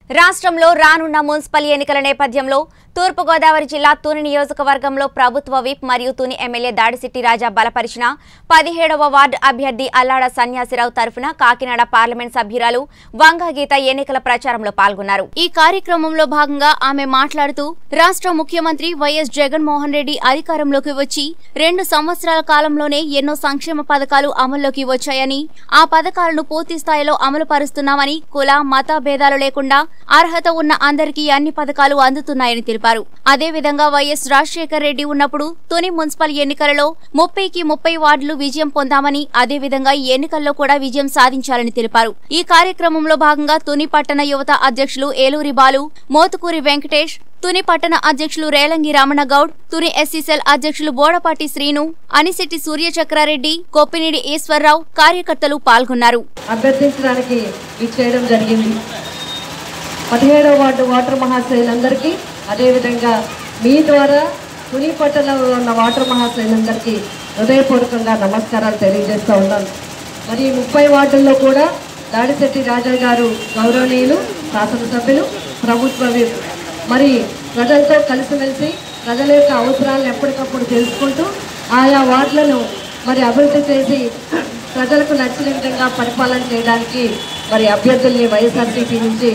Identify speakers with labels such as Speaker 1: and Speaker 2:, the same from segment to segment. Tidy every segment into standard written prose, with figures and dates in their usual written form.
Speaker 1: రాష్ట్రంలో రానున్న మున్సిపల్ ఎన్నికల నేపథ్యంలో తూర్పు గోదావరి జిల్లా తుని నియోజకవర్గంలో ప్రభుత్వ విప్ మరియు తుని ఎమ్మెల్యే దాడిశెట్టి రాజా బలపరిచిన 17వ వార్డు అభ్యర్థి అల్లాడ సన్యాసిరావు తరఫున కాకినాడ పార్లమెంట్ సభ్యురాలు వంగగీత ఎన్నికల ప్రచారంలో పాల్గొన్నారు। ఈ కార్యక్రమంలో భాగంగా ఆమె మాట్లాడుతూ రాష్ట్ర ముఖ్యమంత్రి వైఎస్ జగన్మోహన్ రెడ్డి అధికారంలోకి వచ్చి 2 సంవత్సరాల కాలంలోనే ఎన్నో సంక్షేమ పథకాలు అమల్లోకి వచ్చాయని ఆ పథకాలను పూర్తి స్థాయిలో అమలు పరుస్తున్నామని కుల మత భేదాలు లేకుండా అర్హత ఉన్న అందరికీ అన్ని పథకాలు అందుతున్నాయని తెలిపారు। అదే విధంగా వైఎస్ రాజశేఖర్ రెడ్డి ఉన్నప్పుడు తుని మున్సిపల్ ఎన్నికలలో 30కి 30 వార్డులు విజయం పొందామని అదే విధంగా ఈ ఎన్నికల్లో కూడా విజయం సాధించాలని తెలిపారు। ఈ కార్యక్రమంలో భాగంగా తుని పట్టణ యువత అధ్యక్షులు ఏలూరి బాలు, మోతుకూరి వెంకటేష్, తుని పట్టణ అధ్యక్షులు రేలంగి రమణ గౌడ్, తుని ఎస్సీసెల్ అధ్యక్షులు బోడపాటి శ్రీను, అనిశెట్టి సూర్యచక్రారెడ్డి, కొప్పినేడి ఈశ్వర్రావు కార్యకర్తలు పాల్గొన్నారు।
Speaker 2: అభ్యర్థించడానికి ఇచ్చేయడం జరిగింది। 17వ వార్డు వాటర్ మహాశయులందరికీ అదే విధంగా మీ ద్వారా తుని పట్టణంలో ఉన్న వాటర్ మహాశయులందరికీ హృదయపూర్వకంగా నమస్కారాలు తెలియజేస్తూ ఉన్నాను। మరి 30 వార్డుల్లో కూడా దాడిశెట్టి రాజా గారు గౌరవనీయులు శాసనసభ్యులు ప్రభుత్వ మరి ప్రజలతో కలిసిమెలిసి ప్రజల యొక్క అవసరాలను ఎప్పటికప్పుడు తెలుసుకుంటూ ఆయా వార్డులను మరి అభివృద్ధి చేసి ప్రజలకు నచ్చిన విధంగా పరిపాలన చేయడానికి మరి అభ్యర్థుల్ని వైఎస్ఆర్సీపీ నుంచి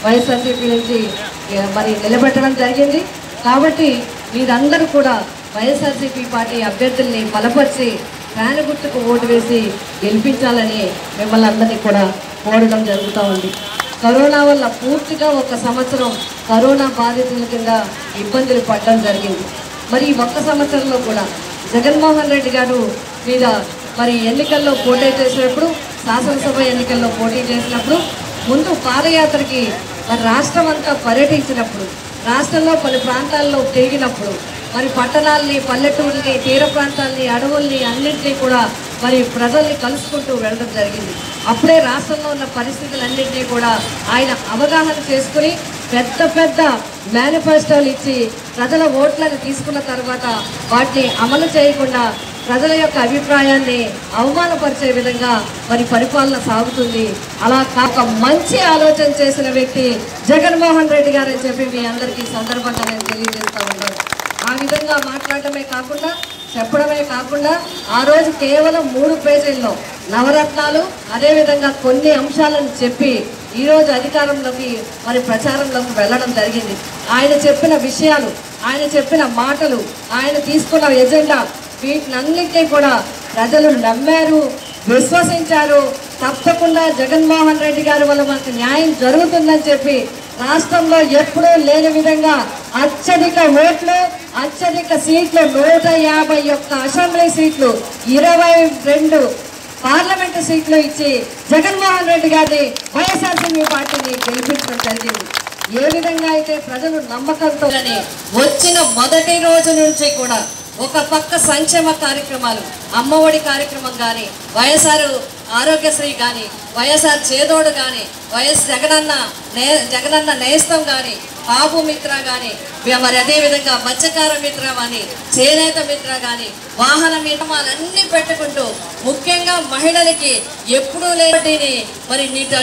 Speaker 2: మరి నిలబెట్టడం జరిగింది। కాబట్టి మీరందరూ కూడా వైఎస్ఆర్సీపీ పార్టీ అభ్యర్థుల్ని బలపరిచి ఫ్యాన్ గుర్తుకు ఓటు వేసి గెలిపించాలని మిమ్మల్ని అందరినీ కూడా కోరడం జరుగుతూ ఉంది। కరోనా వల్ల పూర్తిగా 1 సంవత్సరం కరోనా బాధితుల కింద ఇబ్బందులు పడడం జరిగింది। మరి 1 సంవత్సరంలో కూడా జగన్మోహన్ రెడ్డి గారు మీద మరి ఎన్నికల్లో పోటీ చేసినప్పుడు, శాసనసభ ఎన్నికల్లో పోటీ చేసినప్పుడు ముందు పాదయాత్రకి మరి రాష్ట్రం అంతా పర్యటించినప్పుడు, రాష్ట్రంలో పలు ప్రాంతాల్లో తిరిగినప్పుడు మరి పట్టణాలని, పల్లెటూళ్ళని, తీర ప్రాంతాలని, అడవుల్ని అన్నింటినీ కూడా మరి ప్రజల్ని కలుసుకుంటూ వెళ్ళడం జరిగింది। అప్పుడే రాష్ట్రంలో ఉన్న పరిస్థితులన్నింటినీ కూడా ఆయన అవగాహన చేసుకుని పెద్ద మేనిఫెస్టోలు ఇచ్చి ప్రజల ఓట్లను తీసుకున్న తర్వాత వాటిని అమలు చేయకుండా ప్రజల యొక్క అభిప్రాయాన్ని అవమానపరిచే విధంగా మరి పరిపాలన సాగుతుంది। అలా కాక మంచి ఆలోచన చేసిన వ్యక్తి జగన్మోహన్ రెడ్డి గారు అని చెప్పి మీ అందరికీ సందర్భంగా నేను తెలియజేస్తా ఉన్నాను। ఆ విధంగా మాట్లాడటమే కాకుండా, చెప్పడమే కాకుండా ఆ రోజు కేవలం 3 పేజీల్లో నవరత్నాలు అదేవిధంగా కొన్ని అంశాలను చెప్పి ఈరోజు అధికారంలోకి మరి ప్రచారంలోకి వెళ్ళడం జరిగింది। ఆయన చెప్పిన విషయాలు, ఆయన చెప్పిన మాటలు, ఆయన తీసుకున్న ఎజెండా వీటినన్నింటినీ కూడా ప్రజలు నమ్మారు, విశ్వసించారు। తప్పకుండా జగన్మోహన్ రెడ్డి గారి వల్ల మనకు న్యాయం జరుగుతుందని చెప్పి రాష్ట్రంలో ఎప్పుడూ లేని విధంగా అత్యధిక ఓట్లు, అత్యధిక సీట్లు, 151 అసెంబ్లీ సీట్లు, 22 పార్లమెంటు సీట్లు ఇచ్చి జగన్మోహన్ రెడ్డి గారిని వైఎస్ఆర్సీపీ పార్టీని గెలిపించడం జరిగింది। ఏ విధంగా అయితే ప్రజలు నమ్మకంతో వచ్చిన మొదటి రోజు నుంచి కూడా ఒక పక్క సంక్షేమ కార్యక్రమాలు, అమ్మఒడి కార్యక్రమం కానీ, వైఎస్ఆర్ ఆరోగ్యశ్రీ కానీ, వైఎస్ఆర్ చేదోడు కానీ, వైఎస్ జగనన్న నేస్తం కానీ, బాబు మిత్ర కానీ, మరి అదేవిధంగా మత్స్యకార మిత్ర కానీ, చేనేత మిత్ర కానీ, వాహన మిత్రాలన్నీ పెట్టుకుంటూ ముఖ్యంగా మహిళలకి ఎప్పుడూ లేని మరి